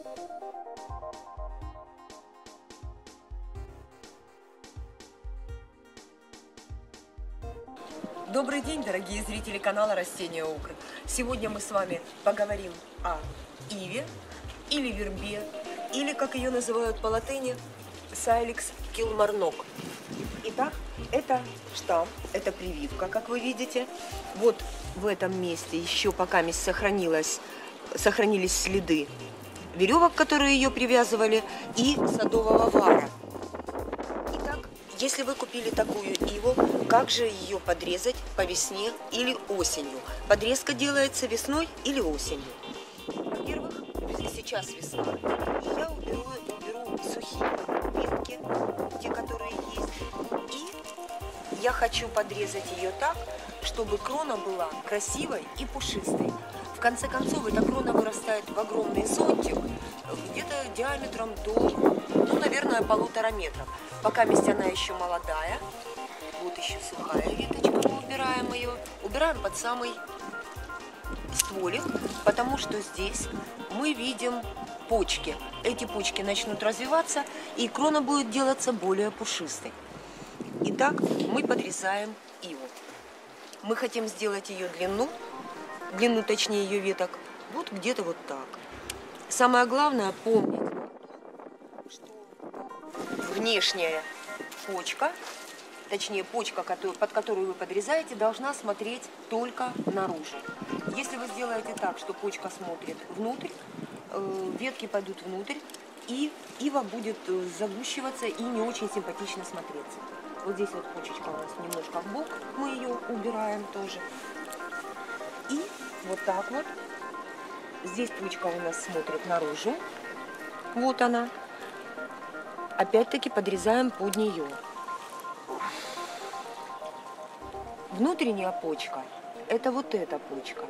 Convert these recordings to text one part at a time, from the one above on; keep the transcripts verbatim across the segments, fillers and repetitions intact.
Добрый день, дорогие зрители канала Растения Укр. Сегодня мы с вами поговорим о иве или вербе, или, как ее называют по латыни, Саликс килмарнок. Итак, это штамм, это прививка, как вы видите. Вот в этом месте еще пока сохранилось, сохранились следы веревок, которые ее привязывали, и садового вара. Итак, если вы купили такую иву, как же ее подрезать по весне или осенью? Подрезка делается весной или осенью. Во-первых, сейчас весна, и я уберу, уберу сухие ветки, те, которые есть, и я хочу подрезать ее так, чтобы крона была красивой и пушистой. В конце концов, эта крона вырастает в огромный зонтик, где-то диаметром до, ну, наверное, полутора метров. Пока месть она еще молодая, вот еще сухая веточка, мы убираем ее, убираем под самый стволик, потому что здесь мы видим почки. Эти почки начнут развиваться, и крона будет делаться более пушистой. Итак, мы подрезаем иву. Мы хотим сделать ее длину, длину точнее ее веток, вот где-то вот так. Самое главное помнить, что внешняя почка, точнее почка, под которую вы подрезаете, должна смотреть только наружу. Если вы сделаете так, что почка смотрит внутрь, ветки пойдут внутрь, и ива будет загущиваться и не очень симпатично смотреться. Вот здесь вот почечка у нас немножко в бок, мы ее убираем тоже. И вот так вот. Здесь почка у нас смотрит наружу. Вот она. Опять-таки подрезаем под нее. Внутренняя почка — это вот эта почка.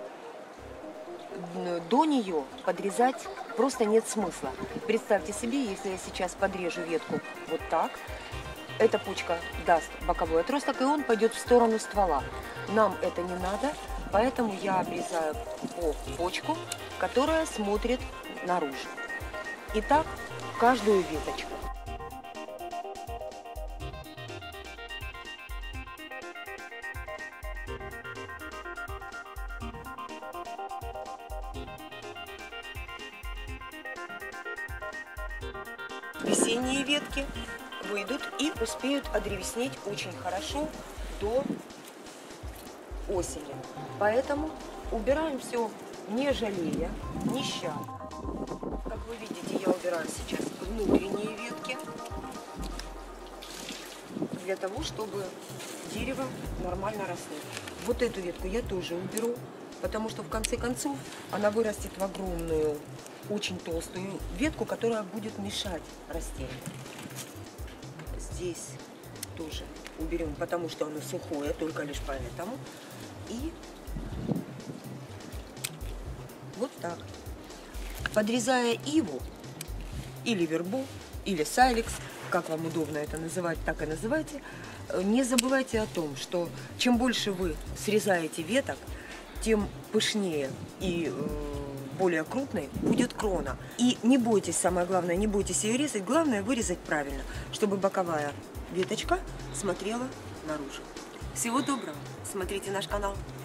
До нее подрезать просто нет смысла. Представьте себе, если я сейчас подрежу ветку вот так, эта почка даст боковой отросток, и он пойдет в сторону ствола. Нам это не надо, поэтому я обрезаю по почку, которая смотрит наружу. Итак, каждую веточку. Весенние ветки выйдут и успеют одревеснеть очень хорошо до осени. Поэтому убираем все не жалея, не щадя. Как вы видите, я убираю сейчас внутренние ветки для того, чтобы дерево нормально росло. Вот эту ветку я тоже уберу, потому что в конце концов она вырастет в огромную, очень толстую ветку, которая будет мешать растению. Здесь тоже уберем, потому что оно сухое, только лишь поэтому. И вот так. Подрезая иву, или вербу, или саликс, как вам удобно это называть, так и называйте, не забывайте о том, что чем больше вы срезаете веток, тем пышнее и более крупной будет крона. И не бойтесь, самое главное, не бойтесь ее резать, главное вырезать правильно, чтобы боковая веточка смотрела наружу. Всего доброго, смотрите наш канал.